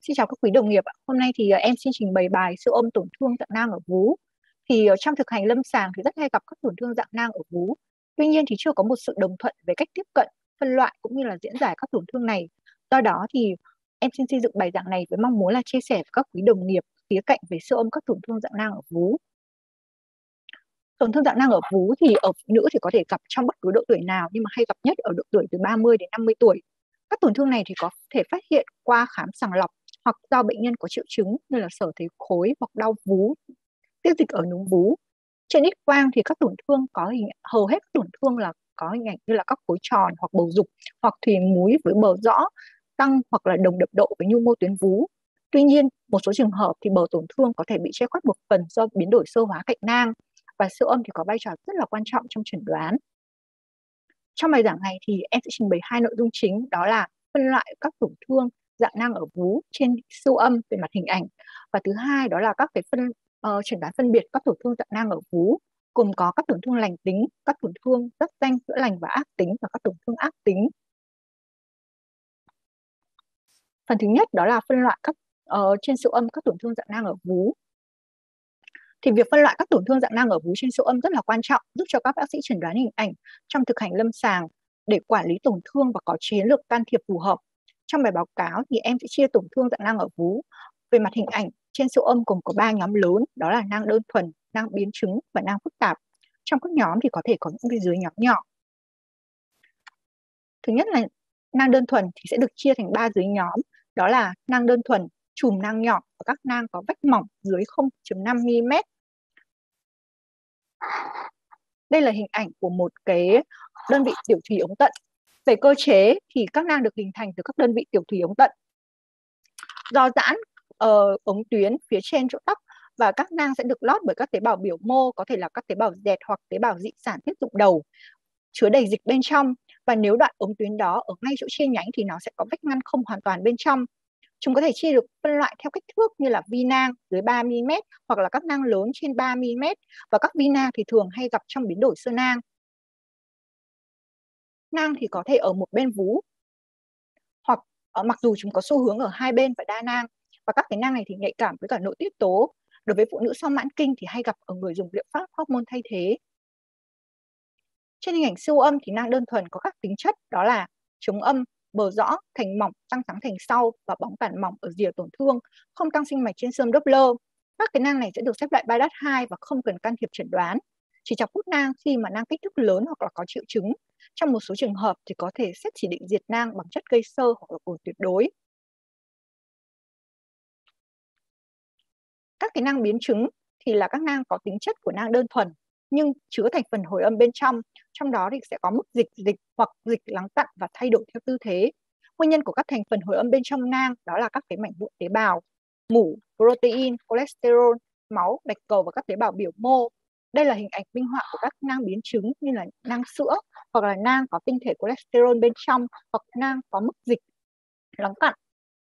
Xin chào các quý đồng nghiệp ạ. Hôm nay thì em xin trình bày bài siêu âm tổn thương dạng nang ở vú. Trong thực hành lâm sàng thì rất hay gặp các tổn thương dạng nang ở vú. Tuy nhiên thì chưa có một sự đồng thuận về cách tiếp cận, phân loại cũng như là diễn giải các tổn thương này. Do đó thì em xin xây dựng bài giảng này với mong muốn là chia sẻ với các quý đồng nghiệp khía cạnh về siêu âm các tổn thương dạng nang ở vú. Tổn thương dạng nang ở vú thì ở phụ nữ thì có thể gặp trong bất cứ độ tuổi nào, nhưng mà hay gặp nhất ở độ tuổi từ 30 đến 50 tuổi. Các tổn thương này thì có thể phát hiện qua khám sàng lọc hoặc do bệnh nhân có triệu chứng như là sở thấy khối hoặc đau vú, tiết dịch ở núm vú. Trên X quang thì các tổn thương có hình hầu hết các tổn thương là có hình ảnh như là các khối tròn hoặc bầu dục hoặc thùy múi với bờ rõ, tăng hoặc là đồng đập độ với nhu mô tuyến vú. Tuy nhiên, một số trường hợp thì bờ tổn thương có thể bị che khuất một phần do biến đổi xơ hóa cạnh nang, và siêu âm thì có vai trò rất là quan trọng trong chẩn đoán. Trong bài giảng này thì em sẽ trình bày hai nội dung chính, đó là phân loại các tổn thương dạng nang ở vú trên siêu âm về mặt hình ảnh, và thứ hai đó là các cái chẩn đoán phân biệt các tổn thương dạng nang ở vú, gồm có các tổn thương lành tính, các tổn thương giáp danh giữa lành và ác tính, và các tổn thương ác tính. Phần thứ nhất đó là phân loại trên siêu âm các tổn thương dạng nang ở vú. Thì việc phân loại các tổn thương dạng nang ở vú trên siêu âm rất là quan trọng, giúp cho các bác sĩ chẩn đoán hình ảnh trong thực hành lâm sàng để quản lý tổn thương và có chiến lược can thiệp phù hợp. Trong bài báo cáo thì em sẽ chia tổn thương dạng nang ở vú về mặt hình ảnh trên siêu âm gồm có 3 nhóm lớn, đó là nang đơn thuần, nang biến chứng và nang phức tạp. Trong các nhóm thì có thể có những cái dưới nhóm nhỏ. Thứ nhất là nang đơn thuần thì sẽ được chia thành 3 dưới nhóm, đó là nang đơn thuần, chùm nang nhỏ và các nang có vách mỏng dưới 0,5 mm. Đây là hình ảnh của một cái đơn vị tiểu thùy ống tận. Về cơ chế thì các nang được hình thành từ các đơn vị tiểu thùy ống tận do giãn ống tuyến phía trên chỗ tóc, và các nang sẽ được lót bởi các tế bào biểu mô, có thể là các tế bào dẹt hoặc tế bào dị sản tiết dụng đầu, chứa đầy dịch bên trong. Và nếu đoạn ống tuyến đó ở ngay chỗ chia nhánh thì nó sẽ có vách ngăn không hoàn toàn bên trong. Chúng có thể chia được phân loại theo kích thước như là vi nang dưới 3 mm hoặc là các nang lớn trên 3 mm, và các vi nang thì thường hay gặp trong biến đổi xơ nang. Nang thì có thể ở một bên vú, hoặc mặc dù chúng có xu hướng ở hai bên và đa nang, và các cái nang này thì nhạy cảm với cả nội tiết tố. Đối với phụ nữ sau mãn kinh thì hay gặp ở người dùng liệu pháp hormone thay thế. Trên hình ảnh siêu âm thì nang đơn thuần có các tính chất, đó là chống âm, bờ rõ, thành mỏng, tăng trắng thành sau và bóng tản mỏng ở rìa tổn thương, không tăng sinh mạch trên xương Doppler. Các cái nang này sẽ được xếp loại BIDAT 2 và không cần can thiệp chẩn đoán. Chỉ chọc hút nang khi mà nang kích thước lớn hoặc là có triệu chứng. Trong một số trường hợp thì có thể xét chỉ định diệt nang bằng chất gây xơ hoặc là cồn tuyệt đối. Các cái nang biến chứng thì là các nang có tính chất của nang đơn thuần nhưng chứa thành phần hồi âm bên trong đó thì sẽ có mức dịch hoặc dịch lắng đọng và thay đổi theo tư thế. Nguyên nhân của các thành phần hồi âm bên trong nang đó là các cái mảnh vụn tế bào, mủ, protein, cholesterol, máu, bạch cầu và các tế bào biểu mô. Đây là hình ảnh minh họa của các nang biến chứng như là nang sữa, hoặc là nang có tinh thể cholesterol bên trong, hoặc nang có mức dịch lắng cặn.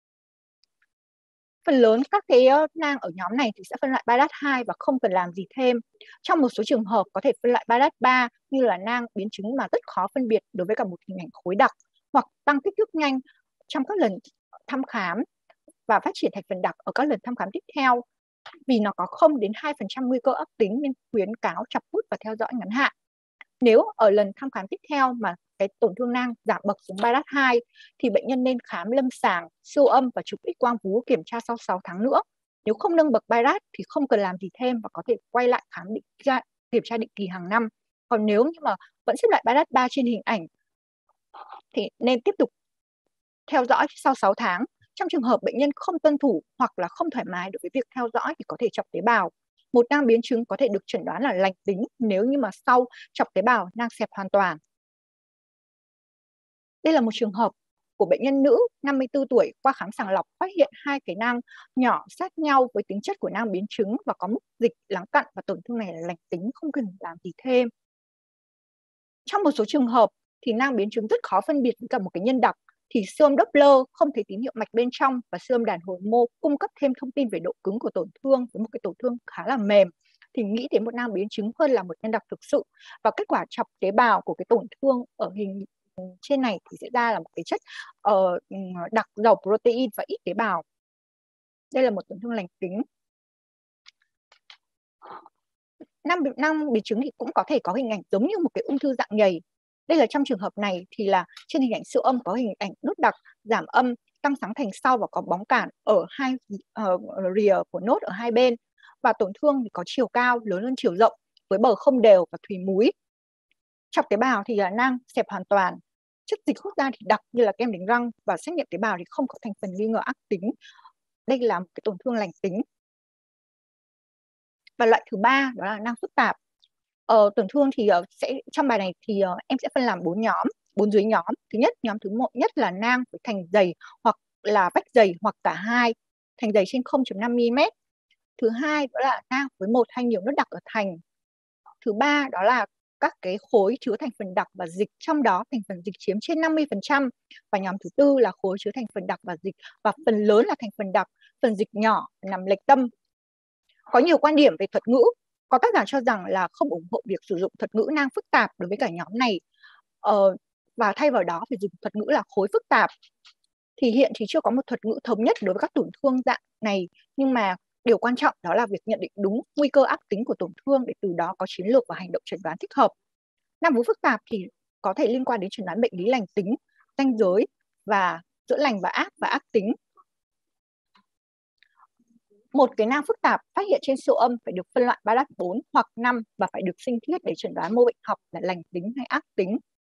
Phần lớn các cái nang ở nhóm này thì sẽ phân loại BIDAT 2 và không cần làm gì thêm. Trong một số trường hợp có thể phân loại BIDAT 3 như là nang biến chứng mà rất khó phân biệt đối với cả một hình ảnh khối đặc, hoặc tăng kích thước nhanh trong các lần thăm khám và phát triển thành phần đặc ở các lần thăm khám tiếp theo, vì nó có 0 đến 2% nguy cơ ác tính nên khuyến cáo chọc hút và theo dõi ngắn hạn. Nếu ở lần thăm khám tiếp theo mà cái tổn thương nang giảm bậc xuống BIDAT 2 thì bệnh nhân nên khám lâm sàng, siêu âm và chụp X quang vú kiểm tra sau 6 tháng nữa. Nếu không nâng bậc BIDAT thì không cần làm gì thêm và có thể quay lại kiểm tra định kỳ hàng năm. Còn nếu như mà vẫn xếp loại BIDAT 3 trên hình ảnh thì nên tiếp tục theo dõi sau 6 tháng. Trong trường hợp bệnh nhân không tuân thủ hoặc là không thoải mái đối với việc theo dõi thì có thể chọc tế bào. Một nang biến chứng có thể được chẩn đoán là lành tính nếu như mà sau chọc tế bào nang xẹp hoàn toàn. Đây là một trường hợp của bệnh nhân nữ 54 tuổi qua khám sàng lọc phát hiện hai cái nang nhỏ sát nhau với tính chất của nang biến chứng và có mức dịch lắng cặn, và tổn thương này là lành tính, không cần làm gì thêm. Trong một số trường hợp thì nang biến chứng rất khó phân biệt với cả một cái nhân đặc, thì siêu âm Doppler không thấy tín hiệu mạch bên trong và siêu âm đàn hồi mô cung cấp thêm thông tin về độ cứng của tổn thương với một cái tổn thương khá là mềm, thì nghĩ đến một nang biến chứng hơn là một nhân đặc thực sự. Và kết quả chọc tế bào của cái tổn thương ở hình trên này thì sẽ ra là một cái chất đặc giàu protein và ít tế bào. Đây là một tổn thương lành tính. Nang biến chứng thì cũng có thể có hình ảnh giống như một cái ung thư dạng nhầy. Đây là trong trường hợp này thì là trên hình ảnh siêu âm có hình ảnh nốt đặc, giảm âm, tăng sáng thành sau và có bóng cản ở rìa của nốt ở hai bên. Và tổn thương thì có chiều cao lớn hơn chiều rộng với bờ không đều và thùy múi. Chọc tế bào thì là nang xẹp hoàn toàn. Chất dịch hút ra thì đặc như là kem đánh răng, và xét nghiệm tế bào thì không có thành phần nghi ngờ ác tính. Đây là một cái tổn thương lành tính. Và loại thứ ba đó là nang phức tạp. Tổn thương thì trong bài này thì em sẽ phân làm 4 dưới nhóm. Thứ nhất, nhóm thứ một nhất là nang với thành dày hoặc là vách dày hoặc cả hai, thành dày trên 0,5 mm. Thứ hai đó là nang với một hay nhiều nốt đặc ở thành. Thứ ba đó là các cái khối chứa thành phần đặc và dịch, trong đó thành phần dịch chiếm trên 50%. Và nhóm thứ tư là khối chứa thành phần đặc và dịch và phần lớn là thành phần đặc, phần dịch nhỏ nằm lệch tâm. Có nhiều quan điểm về thuật ngữ. Có tác giả cho rằng là không ủng hộ việc sử dụng thuật ngữ nang phức tạp đối với cả nhóm này, và thay vào đó phải dùng thuật ngữ là khối phức tạp. Thì hiện thì chưa có một thuật ngữ thống nhất đối với các tổn thương dạng này, nhưng mà điều quan trọng đó là việc nhận định đúng nguy cơ ác tính của tổn thương để từ đó có chiến lược và hành động chẩn đoán thích hợp. Nang vú phức tạp thì có thể liên quan đến chẩn đoán bệnh lý lành tính, ranh giới và giữa lành và ác tính. Một cái nang phức tạp phát hiện trên siêu âm phải được phân loại 3 đát 4 hoặc 5 và phải được sinh thiết để chẩn đoán mô bệnh học là lành tính hay ác tính.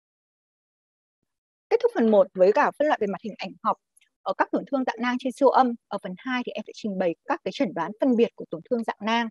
Kết thúc phần 1 với cả phân loại về mặt hình ảnh học ở các tổn thương dạng nang trên siêu âm. Ở phần 2 thì em sẽ trình bày các cái chẩn đoán phân biệt của tổn thương dạng nang.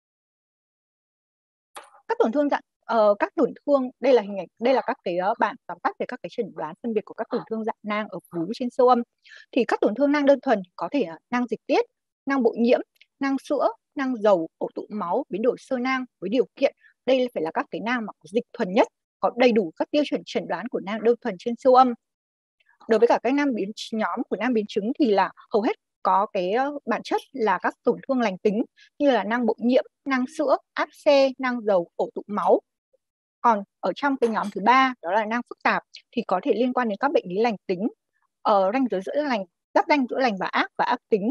Các tổn thương đây là các cái bản tóm tắt về các cái chẩn đoán phân biệt của các tổn thương dạng nang ở vú trên siêu âm. Thì các tổn thương nang đơn thuần có thể là nang dịch tiết, nang bội nhiễm, nang sữa, nang dầu, ổ tụ máu, biến đổi xơ nang, với điều kiện đây phải là các cái nang mà có dịch thuần nhất, có đầy đủ các tiêu chuẩn chẩn đoán của nang đơn thuần trên siêu âm. Đối với cả các nhóm của nang biến chứng thì là hầu hết có cái bản chất là các tổn thương lành tính như là nang bội nhiễm, nang sữa, áp xe, nang dầu, ổ tụ máu. Còn ở trong cái nhóm thứ ba đó là nang phức tạp thì có thể liên quan đến các bệnh lý lành tính, ranh giới giữa lành, giáp ranh giữa lành và ác tính.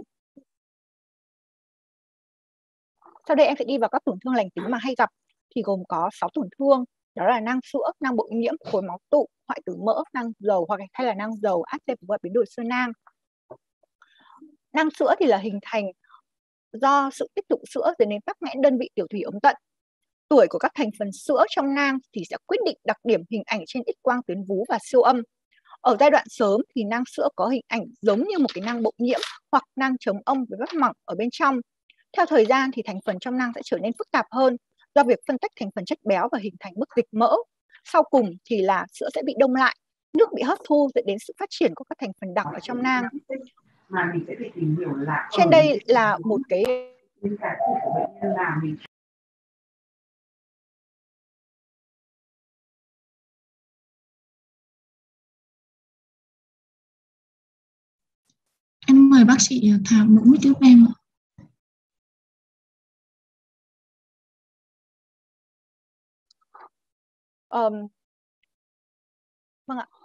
Sau đây em sẽ đi vào các tổn thương lành tính mà hay gặp, thì gồm có 6 tổn thương, đó là nang sữa, nang bội nhiễm, khối máu tụ, hoại tử mỡ, nang dầu hoặc hay là nang dầu, áp xe và biến đổi xơ nang. Nang sữa thì là hình thành do sự tích tụ sữa dẫn đến tắc nghẽn đơn vị tiểu thủy ống tận. Tuổi của các thành phần sữa trong nang thì sẽ quyết định đặc điểm hình ảnh trên X quang tuyến vú và siêu âm. Ở giai đoạn sớm thì nang sữa có hình ảnh giống như một cái nang bội nhiễm hoặc nang chống ông với vách mỏng ở bên trong. Theo thời gian thì thành phần trong nang sẽ trở nên phức tạp hơn do việc phân tách thành phần chất béo và hình thành mức dịch mỡ. Sau cùng thì là sữa sẽ bị đông lại, nước bị hấp thu dẫn đến sự phát triển của các thành phần đặc ở trong nang. Mà mình sẽ phải tìm hiểu là trên đây là một cái bệnh nhân là mình. Em mời bác sĩ Thảo nỗ mic giúp em ạ. Vâng ạ.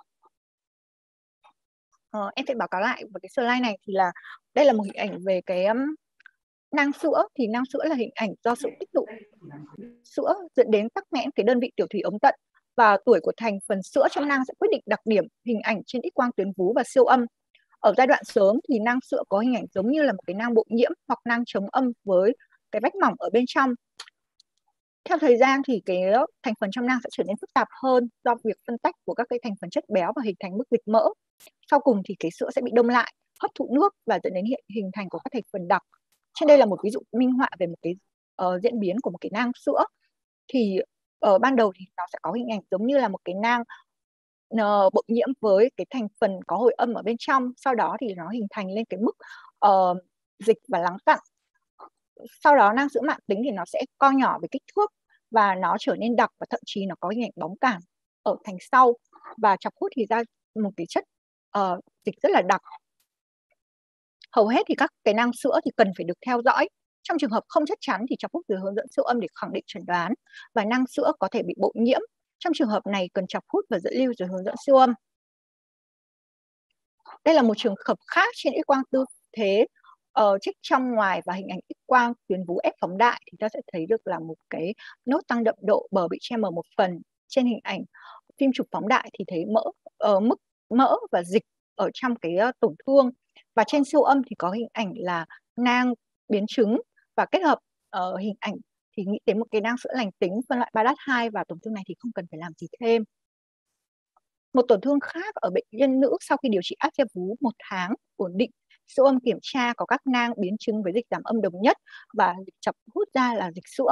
Em sẽ báo cáo lại với cái slide này thì là đây là một hình ảnh về cái nang sữa. Thì nang sữa là hình ảnh do sự tích tụ sữa dẫn đến tắc nghẽn cái đơn vị tiểu thủy ống tận, và tuổi của thành phần sữa trong nang sẽ quyết định đặc điểm hình ảnh trên X quang tuyến vú và siêu âm. Ở giai đoạn sớm thì nang sữa có hình ảnh giống như là một cái nang bội nhiễm hoặc nang chống âm với cái vách mỏng ở bên trong. Theo thời gian thì cái thành phần trong nang sẽ trở nên phức tạp hơn do việc phân tách của các cái thành phần chất béo và hình thành mức dịch mỡ. Sau cùng thì cái sữa sẽ bị đông lại, hấp thụ nước và dẫn đến hình thành của các thành phần đặc. Trên đây là một ví dụ minh họa về một cái diễn biến của một cái nang sữa. Thì ở ban đầu thì nó sẽ có hình ảnh giống như là một cái nang bội nhiễm với cái thành phần có hồi âm ở bên trong. Sau đó thì nó hình thành lên cái mức dịch và lắng cặn. Sau đó nang sữa mạn tính thì nó sẽ co nhỏ về kích thước và nó trở nên đặc, và thậm chí nó có hình ảnh bóng cản ở thành sau và chọc hút thì ra một cái chất dịch rất là đặc. Hầu hết thì các cái nang sữa thì cần phải được theo dõi. Trong trường hợp không chắc chắn thì chọc hút từ hướng dẫn siêu âm để khẳng định chẩn đoán, và nang sữa có thể bị bội nhiễm. Trong trường hợp này cần chọc hút và dẫn lưu rồi hướng dẫn siêu âm. Đây là một trường hợp khác trên X quang tư thế check trong ngoài và hình ảnh X quang tuyến vú ép phóng đại thì ta sẽ thấy được là một cái nốt tăng đậm độ, bờ bị che mờ một phần. Trên hình ảnh phim chụp phóng đại thì thấy mức mỡ và dịch ở trong cái tổn thương, và trên siêu âm thì có hình ảnh là nang biến chứng, và kết hợp hình ảnh thì nghĩ đến một cái nang sữa lành tính phân loại Barrett 2, và tổn thương này thì không cần phải làm gì thêm. Một tổn thương khác ở bệnh nhân nữ sau khi điều trị áp che vú 1 tháng ổn định, siêu âm kiểm tra có các nang biến chứng với dịch giảm âm đồng nhất và dịch chọc hút ra là dịch sữa.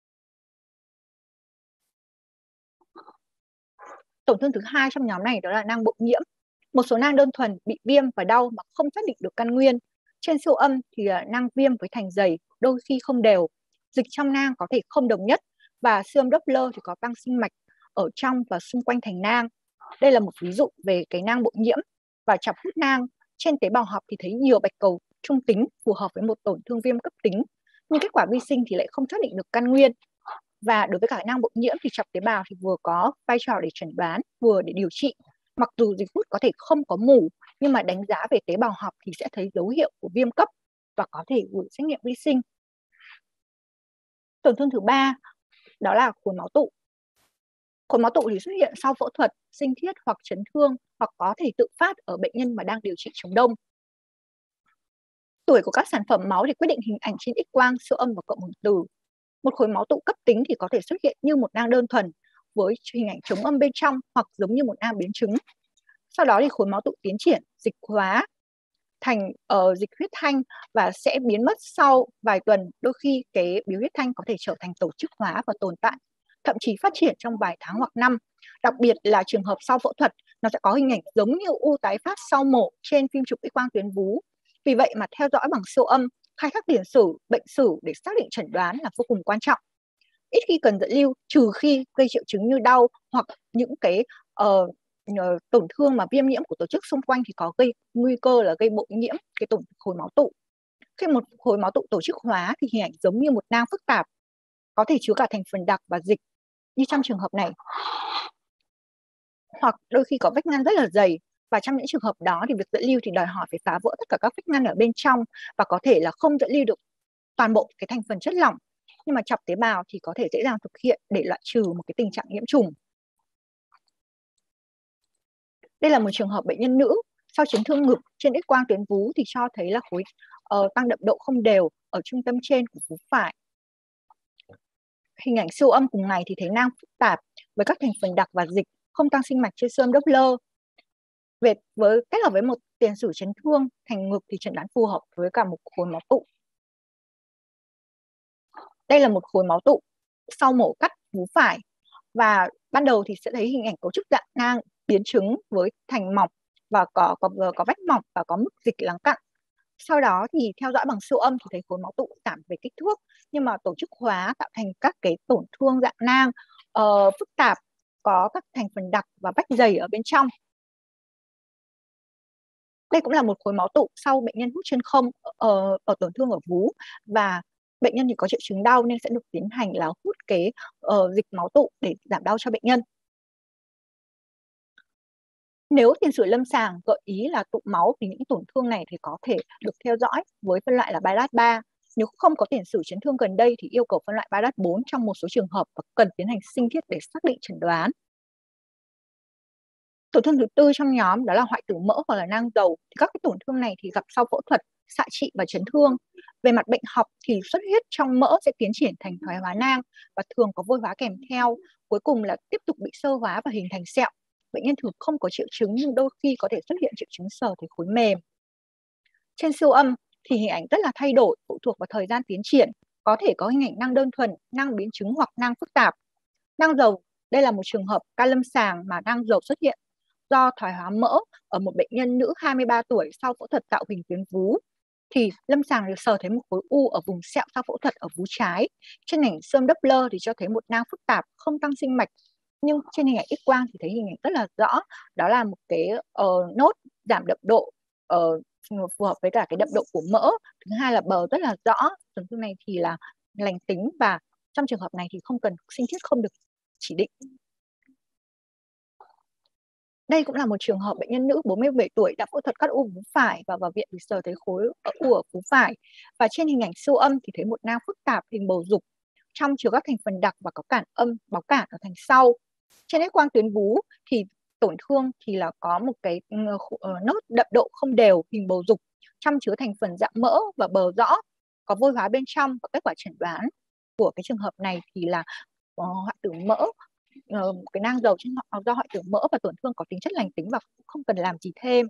Tổn thương thứ hai trong nhóm này đó là nang bội nhiễm. Một số nang đơn thuần bị viêm và đau mà không xác định được căn nguyên. Trên siêu âm thì nang viêm với thành dày, đôi khi không đều. Dịch trong nang có thể không đồng nhất, và siêu âm Doppler thì có tăng sinh mạch ở trong và xung quanh thành nang. Đây là một ví dụ về cái nang bội nhiễm. Và chọc hút nang trên tế bào học thì thấy nhiều bạch cầu trung tính phù hợp với một tổn thương viêm cấp tính, nhưng kết quả vi sinh thì lại không xác định được căn nguyên. Và đối với cả nang bội nhiễm thì chọc tế bào thì vừa có vai trò để chẩn đoán, vừa để điều trị. Mặc dù dịch hút có thể không có mủ, nhưng mà đánh giá về tế bào học thì sẽ thấy dấu hiệu của viêm cấp và có thể gửi xét nghiệm vi sinh. Tổn thương thứ ba đó là khối máu tụ. Khối máu tụ thì xuất hiện sau phẫu thuật, sinh thiết hoặc chấn thương, hoặc có thể tự phát ở bệnh nhân mà đang điều trị chống đông. Tuổi của các sản phẩm máu thì quyết định hình ảnh trên X quang, siêu âm và cộng hưởng từ. Một khối máu tụ cấp tính thì có thể xuất hiện như một nang đơn thuần với hình ảnh chống âm bên trong, hoặc giống như một nang biến chứng. Sau đó thì khối máu tụ tiến triển dịch hóa thành dịch huyết thanh và sẽ biến mất sau vài tuần. Đôi khi cái biểu huyết thanh có thể trở thành tổ chức hóa và tồn tại, thậm chí phát triển trong vài tháng hoặc năm. Đặc biệt là trường hợp sau phẫu thuật, nó sẽ có hình ảnh giống như u tái phát sau mổ trên phim chụp X quang tuyến vú. Vì vậy mà theo dõi bằng siêu âm, khai thác tiền sử, bệnh sử để xác định chẩn đoán là vô cùng quan trọng. Ít khi cần dẫn lưu, trừ khi gây triệu chứng như đau hoặc những cái tổn thương mà viêm nhiễm của tổ chức xung quanh thì có gây nguy cơ là gây bội nhiễm cái khối máu tụ. Khi một khối máu tụ tổ chức hóa thì hình ảnh giống như một nang phức tạp, có thể chứa cả thành phần đặc và dịch như trong trường hợp này, hoặc đôi khi có vách ngăn rất là dày, và trong những trường hợp đó thì việc dẫn lưu thì đòi hỏi phải phá vỡ tất cả các vách ngăn ở bên trong, và có thể là không dẫn lưu được toàn bộ cái thành phần chất lỏng, nhưng mà chọc tế bào thì có thể dễ dàng thực hiện để loại trừ một cái tình trạng nhiễm trùng. Đây là một trường hợp bệnh nhân nữ sau chấn thương ngực, trên X quang tuyến vú thì cho thấy là khối tăng đậm độ không đều ở trung tâm trên của vú phải. Hình ảnh siêu âm cùng ngày thì thấy nang phức tạp với các thành phần đặc và dịch, không tăng sinh mạch trên siêu âm Doppler. Kết hợp với một tiền sử chấn thương thành ngực thì chẩn đoán phù hợp với cả một khối máu tụ. Đây là một khối máu tụ sau mổ cắt vú phải, và ban đầu thì sẽ thấy hình ảnh cấu trúc dạng nang biến chứng với thành mỏng và có vách mỏng và có mức dịch lắng cặn. Sau đó thì theo dõi bằng siêu âm thì thấy khối máu tụ giảm về kích thước, nhưng mà tổ chức hóa tạo thành các cái tổn thương dạng nang phức tạp, có các thành phần đặc và vách dày ở bên trong. Đây cũng là một khối máu tụ sau bệnh nhân hút chân không ở tổn thương ở vú, và bệnh nhân thì có triệu chứng đau nên sẽ được tiến hành là hút cái dịch máu tụ để giảm đau cho bệnh nhân. Nếu tiền sử lâm sàng gợi ý là tụ máu thì những tổn thương này thì có thể được theo dõi với phân loại là Barrett 3. Nếu không có tiền sử chấn thương gần đây thì yêu cầu phân loại Barrett 4 trong một số trường hợp và cần tiến hành sinh thiết để xác định chẩn đoán. Tổn thương thứ tư trong nhóm đó là hoại tử mỡ hoặc là nang dầu. Thì các cái tổn thương này thì gặp sau phẫu thuật, xạ trị và chấn thương. Về mặt bệnh học thì xuất huyết trong mỡ sẽ tiến triển thành thoái hóa nang và thường có vôi hóa kèm theo. Cuối cùng là tiếp tục bị xơ hóa và hình thành sẹo. Bệnh nhân thường không có triệu chứng nhưng đôi khi có thể xuất hiện triệu chứng sờ thấy khối mềm. Trên siêu âm thì hình ảnh rất là thay đổi phụ thuộc vào thời gian tiến triển. Có thể có hình ảnh nang đơn thuần, nang biến chứng hoặc nang phức tạp. Nang dầu, đây là một trường hợp ca lâm sàng mà nang dầu xuất hiện do thoái hóa mỡ ở một bệnh nhân nữ 23 tuổi sau phẫu thuật tạo hình tuyến vú. Thì lâm sàng được sờ thấy một khối u ở vùng sẹo sau phẫu thuật ở vú trái. Trên hình siêu âm Doppler thì cho thấy một nang phức tạp không tăng sinh mạch, nhưng trên hình ảnh X quang thì thấy hình ảnh rất là rõ, đó là một cái nốt giảm đậm độ phù hợp với cả cái đậm độ của mỡ. Thứ hai là bờ rất là rõ. Tổn thương này thì là lành tính, và trong trường hợp này thì không cần sinh thiết, không được chỉ định. Đây cũng là một trường hợp bệnh nhân nữ 47 tuổi đã phẫu thuật cắt u vú phải và vào viện vì sờ thấy khối u ở vú phải. Và trên hình ảnh siêu âm thì thấy một nang phức tạp hình bầu dục, trong chứa các thành phần đặc và có cản âm, báo cản ở thành sau. Trên X quang tuyến vú thì tổn thương thì là có một cái nốt đậm độ không đều hình bầu dục, trong chứa thành phần dạng mỡ và bờ rõ, có vôi hóa bên trong. Và kết quả chẩn đoán của cái trường hợp này thì là hoại tử mỡ, cái nang dầu trên họ do hoại tử mỡ và tổn thương có tính chất lành tính và không cần làm gì thêm.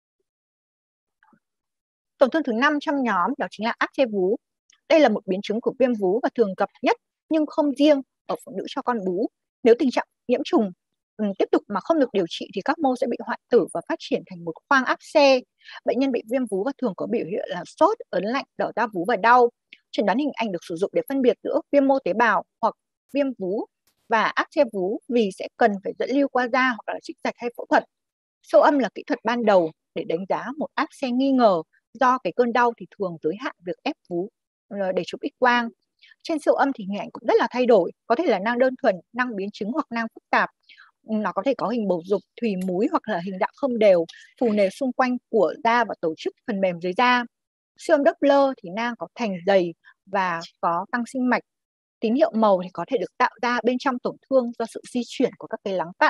Tổn thương thứ 5 trong nhóm đó chính là áp xe vú. Đây là một biến chứng của viêm vú và thường gặp nhất nhưng không riêng ở phụ nữ cho con bú. Nếu tình trạng nhiễm trùng tiếp tục mà không được điều trị thì các mô sẽ bị hoại tử và phát triển thành một khoang áp xe. Bệnh nhân bị viêm vú và thường có biểu hiện là sốt, ớn lạnh, đỏ da vú và đau. Chẩn đoán hình ảnh được sử dụng để phân biệt giữa viêm mô tế bào hoặc viêm vú và áp xe vú vì sẽ cần phải dẫn lưu qua da hoặc là trích rạch hay phẫu thuật. Siêu âm là kỹ thuật ban đầu để đánh giá một áp xe nghi ngờ, do cái cơn đau thì thường giới hạn việc ép vú để chụp X quang. Trên siêu âm thì hình ảnh cũng rất là thay đổi, có thể là nang đơn thuần, nang biến chứng hoặc nang phức tạp. Nó có thể có hình bầu dục, thùy múi hoặc là hình đạo không đều, phù nề xung quanh của da và tổ chức phần mềm dưới da. Siêu âm Doppler thì nang có thành dày và có tăng sinh mạch. Tín hiệu màu thì có thể được tạo ra bên trong tổn thương do sự di chuyển của các cái lắng cặn.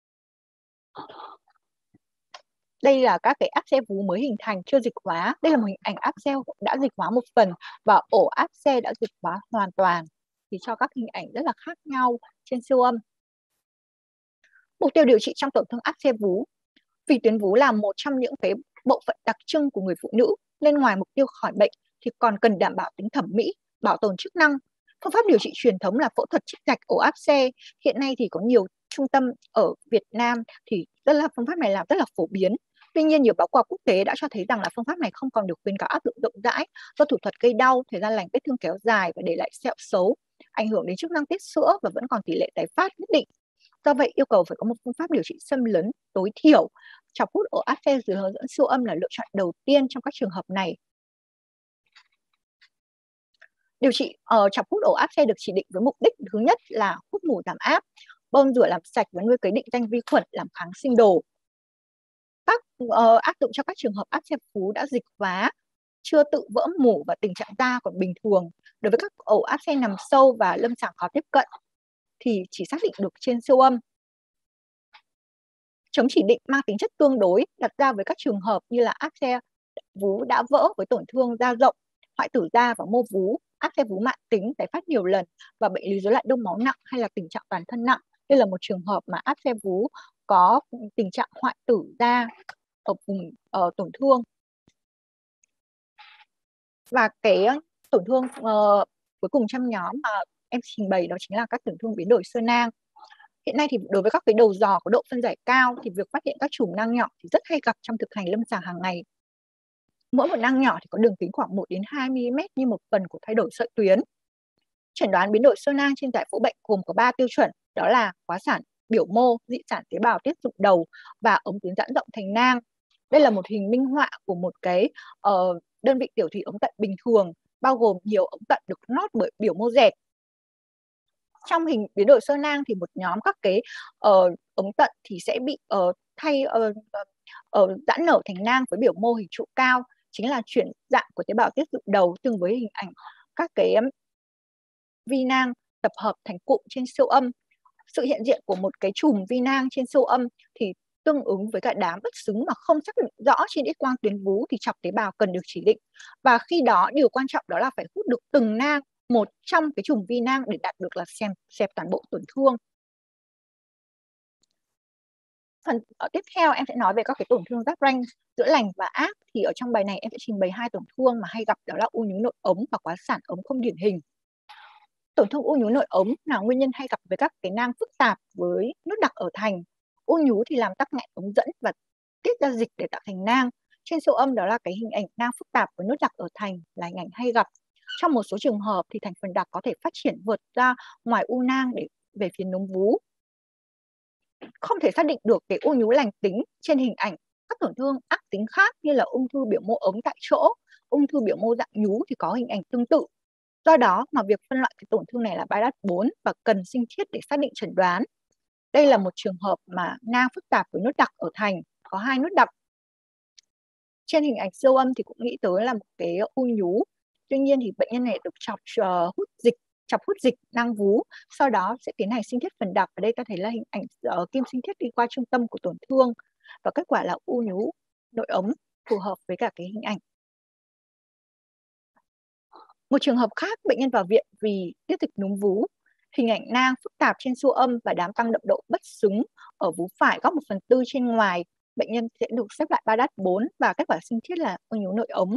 Đây là các cái áp xe vú mới hình thành chưa dịch hóa. Đây là một hình ảnh áp xe đã dịch hóa một phần và ổ áp xe đã dịch hóa hoàn toàn. Thì cho các hình ảnh rất là khác nhau trên siêu âm. Mục tiêu điều trị trong tổn thương áp xe vú. Vì tuyến vú là một trong những cái bộ phận đặc trưng của người phụ nữ, nên ngoài mục tiêu khỏi bệnh thì còn cần đảm bảo tính thẩm mỹ, bảo tồn chức năng. Phương pháp điều trị truyền thống là phẫu thuật trích rạch ổ áp xe. Hiện nay thì có nhiều trung tâm ở Việt Nam thì phương pháp này làm rất là phổ biến. Tuy nhiên, nhiều báo cáo quốc tế đã cho thấy rằng là phương pháp này không còn được khuyến cáo áp dụng rộng rãi do thủ thuật gây đau, thời gian lành vết thương kéo dài và để lại sẹo xấu, ảnh hưởng đến chức năng tiết sữa và vẫn còn tỷ lệ tái phát nhất định. Do vậy, yêu cầu phải có một phương pháp điều trị xâm lấn tối thiểu. Chọc hút ổ áp xe dưới hướng dẫn siêu âm là lựa chọn đầu tiên trong các trường hợp này. Điều trị chọc hút ổ áp xe được chỉ định với mục đích thứ nhất là hút mủ giảm áp, bơm rửa làm sạch và nuôi cấy định danh vi khuẩn làm kháng sinh đồ. Các áp dụng cho các trường hợp áp xe vú đã dịch hóa, chưa tự vỡ mủ và tình trạng da còn bình thường. Đối với các ổ áp xe nằm sâu và lâm sàng khó tiếp cận thì chỉ xác định được trên siêu âm. Chống chỉ định mang tính chất tương đối đặt ra với các trường hợp như là áp xe vú đã vỡ với tổn thương da rộng, hoại tử da và mô vú, áp xe vú mãn tính tái phát nhiều lần và bệnh lý rối loạn đông máu nặng hay là tình trạng toàn thân nặng. Đây là một trường hợp mà áp xe vú có tình trạng hoại tử da ở vùng tổn thương. Và cái tổn thương cuối cùng trong nhóm mà em trình bày đó chính là các tổn thương biến đổi xơ nang. Hiện nay thì đối với các cái đầu giò có độ phân giải cao thì việc phát hiện các chùm nang nhỏ thì rất hay gặp trong thực hành lâm sàng hàng ngày. Mỗi một nang nhỏ thì có đường kính khoảng 1 đến 2 mm như một phần của thay đổi sợi tuyến. Chẩn đoán biến đổi xơ nang trên giải phẫu bệnh gồm có 3 tiêu chuẩn, đó là quá sản biểu mô, dị sản tế bào tiết dụng đầu và ống tuyến giãn rộng thành nang. Đây là một hình minh họa của một cái đơn vị tiểu thủy ống tận bình thường, bao gồm nhiều ống tận được nót bởi biểu mô dẹt. Trong hình biến đổi xơ nang thì một nhóm các cái ống tận thì sẽ bị giãn nở thành nang với biểu mô hình trụ cao, chính là chuyển dạng của tế bào tiết dụng đầu, tương với hình ảnh các cái vi nang tập hợp thành cụm trên siêu âm. Sự hiện diện của một cái chùm vi nang trên siêu âm thì tương ứng với cả đám bất xứng mà không xác định rõ trên X quang tuyến vú thì chọc tế bào cần được chỉ định. Và khi đó điều quan trọng đó là phải hút được từng nang một trong cái chùm vi nang để đạt được là xẹp toàn bộ tổn thương. Phần tiếp theo em sẽ nói về các cái tổn thương giáp ranh giữa lành và ác. Thì ở trong bài này em sẽ trình bày 2 tổn thương mà hay gặp, đó là u nhú nội ống và quá sản ống không điển hình. Tổn thương u nhú nội ống là nguyên nhân hay gặp với các cái nang phức tạp với nốt đặc ở thành. U nhú thì làm tắc nghẽn ống dẫn và tiết ra dịch để tạo thành nang. Trên siêu âm đó là cái hình ảnh nang phức tạp với nốt đặc ở thành là hình ảnh hay gặp. Trong một số trường hợp thì thành phần đặc có thể phát triển vượt ra ngoài u nang để về phía núm vú. Không thể xác định được cái u nhú lành tính trên hình ảnh. Các tổn thương ác tính khác như là ung thư biểu mô ống tại chỗ, ung thư biểu mô dạng nhú thì có hình ảnh tương tự. Do đó mà việc phân loại cái tổn thương này là bidat 4 và cần sinh thiết để xác định chẩn đoán. Đây là một trường hợp mà nang phức tạp với nốt đặc ở thành, có 2 nốt đặc. Trên hình ảnh siêu âm thì cũng nghĩ tới là một cái u nhú. Tuy nhiên thì bệnh nhân này được chọc hút dịch nang vú, sau đó sẽ tiến hành sinh thiết phần đặc. Ở đây ta thấy là hình ảnh kim sinh thiết đi qua trung tâm của tổn thương và kết quả là u nhú nội ống, phù hợp với cả cái hình ảnh. Một trường hợp khác, bệnh nhân vào viện vì tiết dịch núm vú. Hình ảnh nang phức tạp trên siêu âm và đám tăng đậm độ bất xứng ở vú phải góc 1/4 trên ngoài. Bệnh nhân sẽ được xếp lại 3DAT4 và kết quả sinh thiết là u nhú nội ống.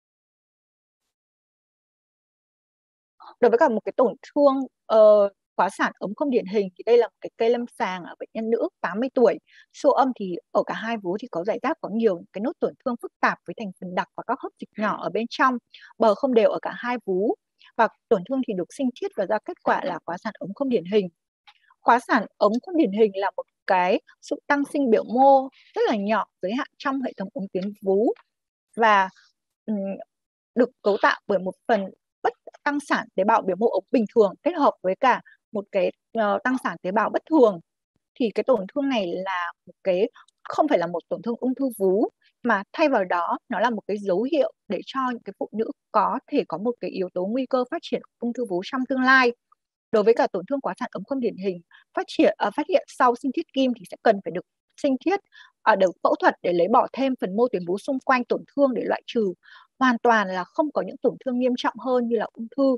Đối với cả một cái tổn thương quá sản ống không điển hình thì đây là một cái cây lâm sàng ở bệnh nhân nữ 80 tuổi. Siêu âm thì ở cả hai vú thì có rải rác có nhiều cái nốt tổn thương phức tạp với thành phần đặc và các hớp dịch nhỏ ở bên trong, bờ không đều ở cả hai vú, và tổn thương thì được sinh thiết và ra kết quả là quá sản ống không điển hình. Quá sản ống không điển hình là một cái sự tăng sinh biểu mô rất là nhỏ giới hạn trong hệ thống ống tuyến vú và được cấu tạo bởi một phần bất tăng sản tế bào biểu mô ống bình thường kết hợp với cả một cái tăng sản tế bào bất thường. Thì cái tổn thương này là một cái không phải là một tổn thương ung thư vú, mà thay vào đó nó là một cái dấu hiệu để cho những cái phụ nữ có thể có một cái yếu tố nguy cơ phát triển ung thư vú trong tương lai. Đối với cả tổn thương quá sản ống không điển hình phát hiện sau sinh thiết kim thì sẽ cần phải được sinh thiết được phẫu thuật để lấy bỏ thêm phần mô tuyến vú xung quanh tổn thương để loại trừ hoàn toàn là không có những tổn thương nghiêm trọng hơn như là ung thư.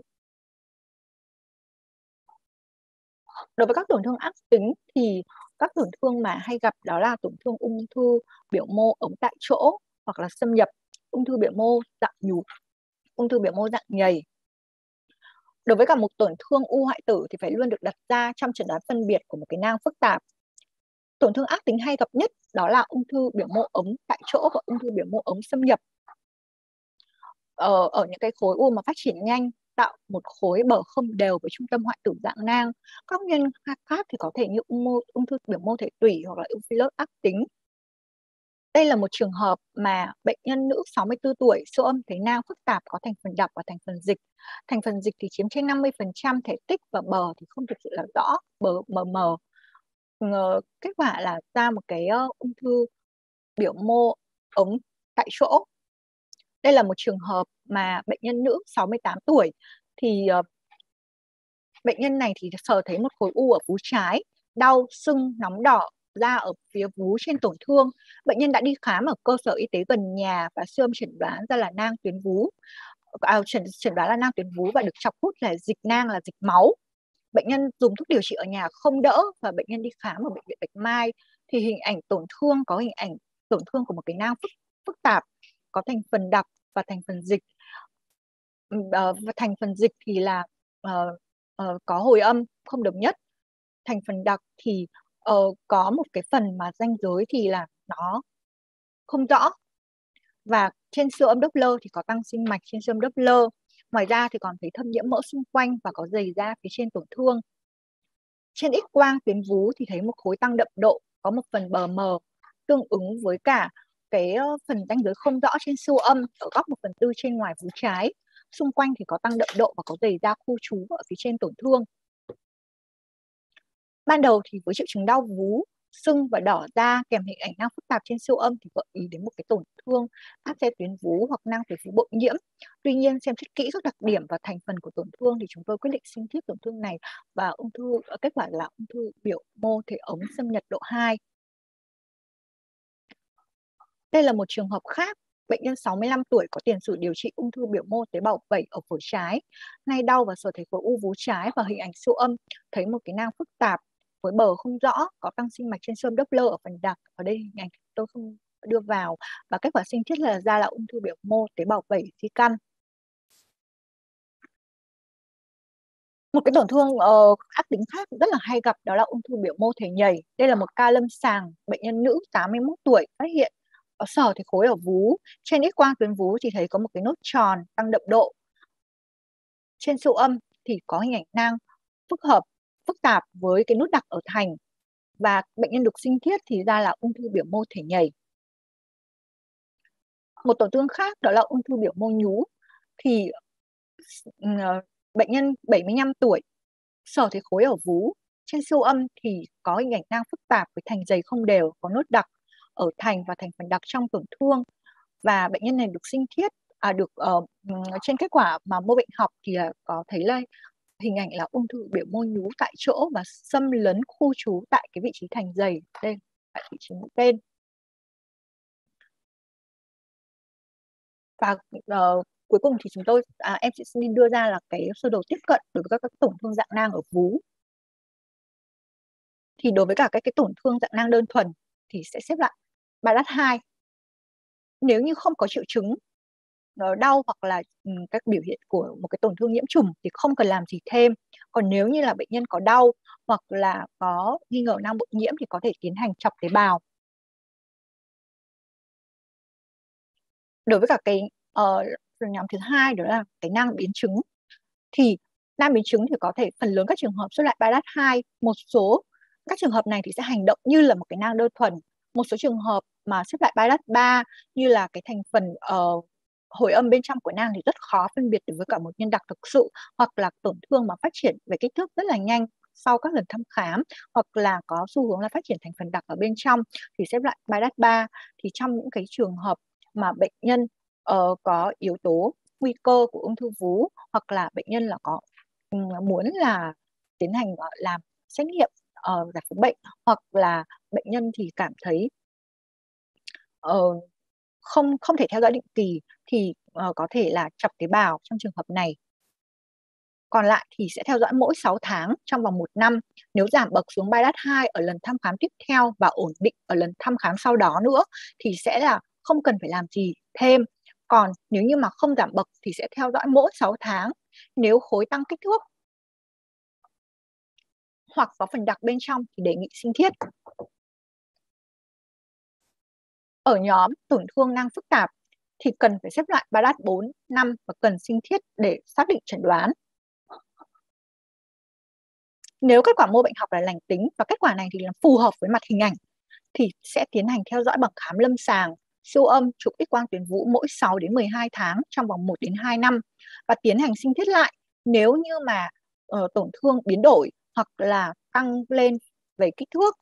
Đối với các tổn thương ác tính thì các tổn thương mà hay gặp đó là tổn thương ung thư biểu mô ống tại chỗ hoặc là xâm nhập, ung thư biểu mô dạng nhục, ung thư biểu mô dạng nhầy. Đối với cả một tổn thương u hoại tử thì phải luôn được đặt ra trong chẩn đoán phân biệt của một cái nang phức tạp. Tổn thương ác tính hay gặp nhất đó là ung thư biểu mô ống tại chỗ và ung thư biểu mô ống xâm nhập. Ở những cái khối u mà phát triển nhanh tạo một khối bờ không đều với trung tâm hoại tử dạng nang. Các nguyên nhân khác thì có thể như ung thư biểu mô thể tủy hoặc là ung thư ác tính. Đây là một trường hợp mà bệnh nhân nữ 64 tuổi siêu âm thấy nang phức tạp có thành phần đặc và thành phần dịch. Thành phần dịch thì chiếm trên 50% thể tích và bờ thì không thực sự là rõ, bờ mờ mờ. Kết quả là ra một cái ung thư biểu mô ống tại chỗ. Đây là một trường hợp mà bệnh nhân nữ 68 tuổi thì bệnh nhân này thì sờ thấy một khối u ở vú trái, đau, sưng, nóng đỏ ra ở phía vú trên tổn thương. Bệnh nhân đã đi khám ở cơ sở y tế gần nhà và siêu âm chẩn đoán ra là nang tuyến vú. Chẩn đoán là nang tuyến vú và được chọc hút là dịch nang, là dịch máu. Bệnh nhân dùng thuốc điều trị ở nhà không đỡ và bệnh nhân đi khám ở bệnh viện Bạch Mai thì hình ảnh tổn thương có hình ảnh tổn thương của một cái nang phức tạp có thành phần đặc và thành phần dịch. Và thành phần dịch thì là có hồi âm không đồng nhất. Thành phần đặc thì có một cái phần mà ranh giới thì là nó không rõ. Và trên siêu âm Doppler thì có tăng sinh mạch trên siêu âm Doppler. Ngoài ra thì còn thấy thâm nhiễm mỡ xung quanh và có dày da phía trên tổn thương. Trên X quang tuyến vú thì thấy một khối tăng đậm độ, có một phần bờ mờ tương ứng với cả cái phần ranh giới không rõ trên siêu âm ở góc 1/4 trên ngoài vú trái. Xung quanh thì có tăng đậm độ và có dày da khu trú ở phía trên tổn thương. Ban đầu thì với triệu chứng đau vú, sưng và đỏ da kèm hình ảnh nang phức tạp trên siêu âm thì gợi ý đến một cái tổn thương áp xe tuyến vú hoặc nang tuyến vú bội nhiễm. Tuy nhiên xem xét kỹ các đặc điểm và thành phần của tổn thương thì chúng tôi quyết định sinh thiết tổn thương này và kết quả là ung thư biểu mô thể ống xâm nhập độ 2. Đây là một trường hợp khác, bệnh nhân 65 tuổi có tiền sử điều trị ung thư biểu mô tế bào vẩy ở phổi trái. Nay đau và sờ thấy khối u vú trái và hình ảnh siêu âm thấy một cái nang phức tạp với bờ không rõ, có tăng sinh mạch trên siêu âm Doppler ở phần đặc. Ở đây hình ảnh tôi không đưa vào và kết quả sinh thiết là ra là ung thư biểu mô tế bào vẩy di căn. Một cái tổn thương ác tính khác rất là hay gặp đó là ung thư biểu mô thể nhầy. Đây là một ca lâm sàng bệnh nhân nữ 81 tuổi phát hiện sờ thì khối ở vú. Trên X quang tuyến vú thì thấy có một cái nốt tròn tăng đậm độ. Trên siêu âm thì có hình ảnh nang phức tạp với cái nốt đặc ở thành và bệnh nhân được sinh thiết thì ra là ung thư biểu mô thể nhầy. Một tổn thương khác đó là ung thư biểu mô nhú thì bệnh nhân 75 tuổi sờ thấy khối ở vú Trên siêu âm thì có hình ảnh nang phức tạp với thành dày không đều, có nốt đặc ở thành và thành phần đặc trong tổn thương, và bệnh nhân này được sinh thiết trên kết quả mà mô bệnh học thì có thấy là hình ảnh là ung thư biểu mô nhú tại chỗ và xâm lấn khu trú tại cái vị trí thành dày đây, tại vị trí mũi tên. Và cuối cùng thì em sẽ xin đưa ra là cái sơ đồ tiếp cận đối với các tổn thương dạng nang ở vú. Thì đối với cả các cái tổn thương dạng nang đơn thuần thì sẽ xếp lại Bidat 2. Nếu như không có triệu chứng đau hoặc là các biểu hiện của một cái tổn thương nhiễm trùng thì không cần làm gì thêm. Còn nếu như là bệnh nhân có đau hoặc là có nghi ngờ nang bội nhiễm thì có thể tiến hành chọc tế bào. Đối với cả cái nhóm thứ hai, đó là cái nang biến chứng, thì nang biến chứng thì có thể phần lớn các trường hợp xuất lại Bidat 2. Một số các trường hợp này thì sẽ hành động như là một cái nang đơn thuần. Một số trường hợp mà xếp lại Bidat 3 như là cái thành phần hồi âm bên trong của nang thì rất khó phân biệt được với cả một nhân đặc thực sự, hoặc là tổn thương mà phát triển về kích thước rất là nhanh sau các lần thăm khám, hoặc là có xu hướng là phát triển thành phần đặc ở bên trong thì xếp lại Bidat 3. Thì trong những cái trường hợp mà bệnh nhân có yếu tố nguy cơ của ung thư vú, hoặc là bệnh nhân là có muốn là tiến hành làm xét nghiệm giải phóng bệnh, hoặc là bệnh nhân thì cảm thấy không thể theo dõi định kỳ thì có thể là chọc tế bào trong trường hợp này. Còn lại thì sẽ theo dõi mỗi 6 tháng trong vòng 1 năm. Nếu giảm bậc xuống Bidat 2 ở lần thăm khám tiếp theo và ổn định ở lần thăm khám sau đó nữa thì sẽ là không cần phải làm gì thêm. Còn nếu như mà không giảm bậc thì sẽ theo dõi mỗi 6 tháng. Nếu khối tăng kích thước hoặc có phần đặc bên trong thì đề nghị sinh thiết. Ở nhóm tổn thương nang phức tạp thì cần phải xếp loại Bidat 4, 5 và cần sinh thiết để xác định chẩn đoán. Nếu kết quả mô bệnh học là lành tính và kết quả này thì là phù hợp với mặt hình ảnh thì sẽ tiến hành theo dõi bằng khám lâm sàng, siêu âm, chụp X quang tuyến vú mỗi 6 đến 12 tháng trong vòng 1 đến 2 năm và tiến hành sinh thiết lại nếu như mà tổn thương biến đổi hoặc là tăng lên về kích thước.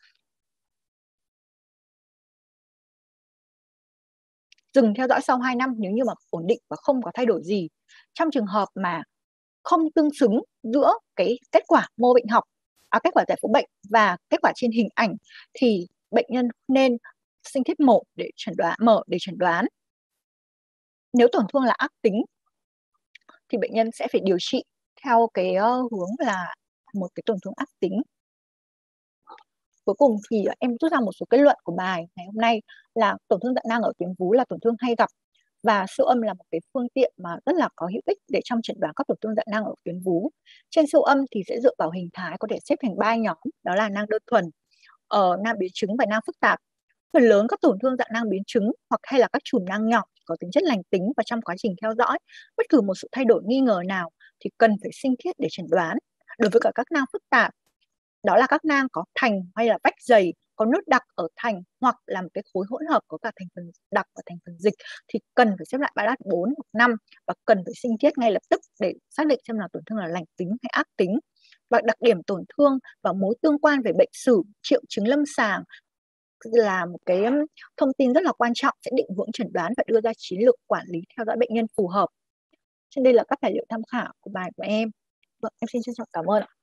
Dừng theo dõi sau 2 năm nếu như mà ổn định và không có thay đổi gì. Trong trường hợp mà không tương xứng giữa cái kết quả mô bệnh học, kết quả giải phẫu bệnh và kết quả trên hình ảnh thì bệnh nhân nên sinh thiết mổ để chẩn đoán. Nếu tổn thương là ác tính thì bệnh nhân sẽ phải điều trị theo cái hướng là một cái tổn thương ác tính. Cuối cùng thì em rút ra một số kết luận của bài ngày hôm nay là tổn thương dạng nang ở tuyến vú là tổn thương hay gặp và siêu âm là một cái phương tiện mà rất là có hữu ích để trong chẩn đoán các tổn thương dạng nang ở tuyến vú. Trên siêu âm thì sẽ dựa vào hình thái có thể xếp thành 3 nhóm, đó là nang đơn thuần, nang biến chứng và nang phức tạp. Phần lớn các tổn thương dạng nang biến chứng hoặc hay là các chùm nang nhỏ có tính chất lành tính, và trong quá trình theo dõi bất cứ một sự thay đổi nghi ngờ nào thì cần phải sinh thiết để chẩn đoán. Đối với cả các nang phức tạp, đó là các nang có thành hay là vách dày, có nốt đặc ở thành hoặc là một cái khối hỗn hợp có cả thành phần đặc và thành phần dịch thì cần phải xếp lại Bidat 4 hoặc 5 và cần phải sinh thiết ngay lập tức để xác định xem là tổn thương là lành tính hay ác tính. Và đặc điểm tổn thương và mối tương quan về bệnh sử, triệu chứng lâm sàng là một cái thông tin rất là quan trọng sẽ định hướng chẩn đoán và đưa ra chiến lược quản lý theo dõi bệnh nhân phù hợp. Trên đây là các tài liệu tham khảo của bài của em. Vâng, em xin trân trọng cảm ơn ạ.